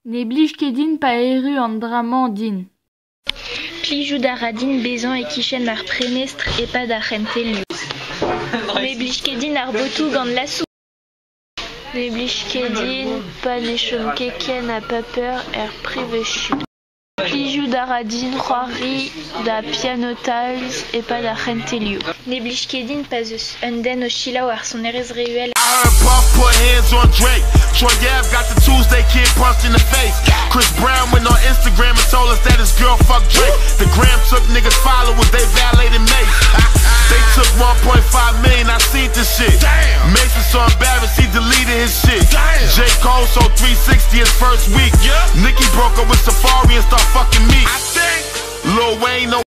Ne blij ket din pa eru an dramañ din. Plijout a ra din bezañ e kichen ar premestr e pad ar c'hentelioù. Ne blij ket din ar botoù gant lasoù. Ne blij ket din pa ne chom ket ken a paper er prevechioù. Plijout a ra din c'hoari da pianotalz e pad ar c'hentelioù. Ne blij ket din pa eus un den o chilaou ar sonerez rehuel. I heard Puff put hands on Drake. Troy Ave got the Tuesday kid punched in the face. Chris Brown went on Instagram and told us that his girl fucked Drake. The gram took niggas' followers, they value.